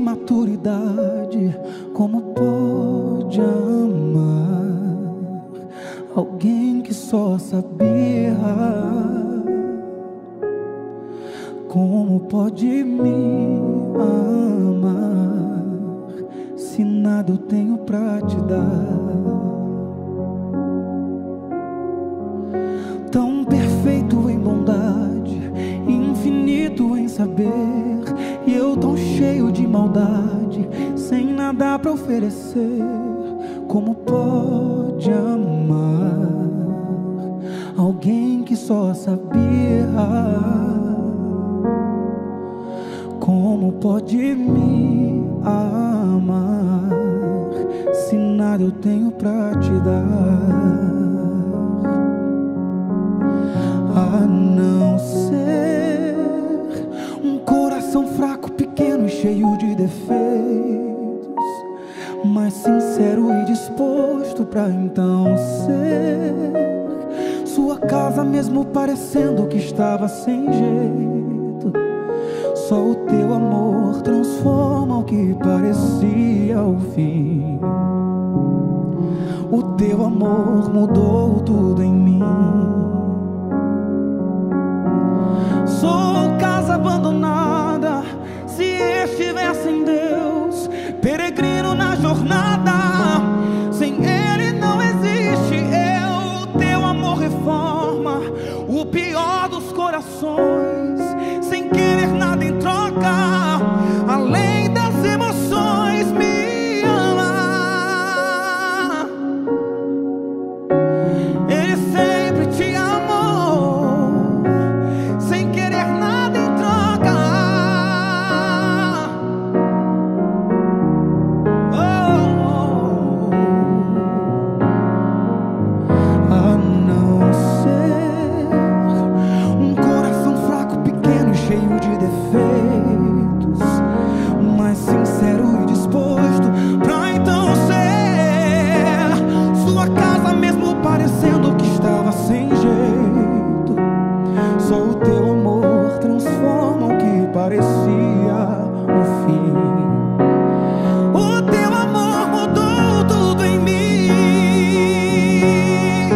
maturidade, como pode amar alguém que só sabia? Como pode me amar se nada eu tenho pra te dar? Tão perfeito em bondade, infinito em saber, e eu tão cheio de maldade, sem nada pra oferecer. Como pode amar alguém que só sabia? Como pode me amar se nada eu tenho pra te dar? A não ser um coração fraco, pequeno e cheio de defeitos, mas sincero e disposto pra então ser sua casa, mesmo parecendo que estava sem jeito. Só o teu amor transforma o que parecia o fim. O teu amor mudou tudo em mim. Sou casa abandonada, se estivesse em Deus, peregrino na jornada, sem Ele não existe eu. Teu amor reforma o pior dos corações, sem querer nada em troca, além das emoções. Me ama, Ele sempre te amou, sem querer nada em troca. A não ser um coração fraco, pequeno e cheio de defeitos, mas sincero e disposto pra então ser sua casa, mesmo parecendo que estava sem jeito. Só o teu amor transforma o que parecia o fim. O teu amor mudou tudo em mim.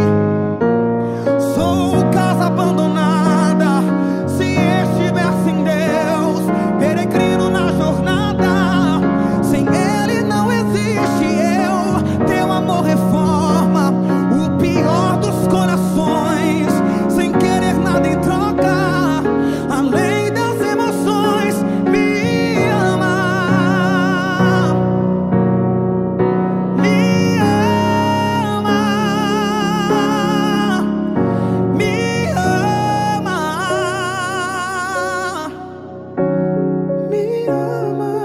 Sou casa abandonada, se estivesse em Deus, peregrino na jornada, sem Ele não existe eu. Teu amor reforma o pior dos corações, sem querer nada em troca, além das emoções. Me ama, me ama, me ama, me ama.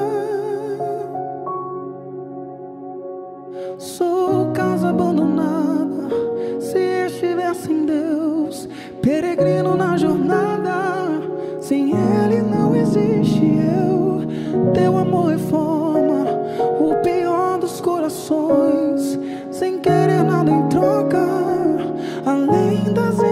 Sou casa abandonada, se estivesse em Deus, peregrino na jornada, sem Ele não existe eu. Teu amor reforma o pior dos corações, sem querer nada em troca, além das